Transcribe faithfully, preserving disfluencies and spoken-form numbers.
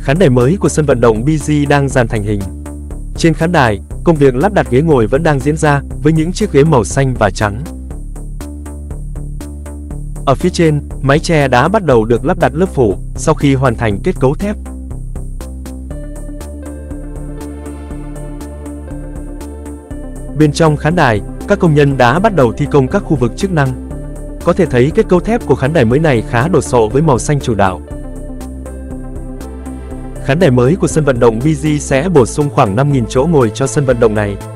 Khán đài mới của sân vận động bê giê đang dần thành hình. Trên khán đài, công việc lắp đặt ghế ngồi vẫn đang diễn ra với những chiếc ghế màu xanh và trắng. Ở phía trên, mái che đã bắt đầu được lắp đặt lớp phủ sau khi hoàn thành kết cấu thép. Bên trong khán đài, các công nhân đã bắt đầu thi công các khu vực chức năng. Có thể thấy kết cấu thép của khán đài mới này khá đồ sộ với màu xanh chủ đạo. Khán đài mới của sân vận động bê giê sẽ bổ sung khoảng năm nghìn chỗ ngồi cho sân vận động này.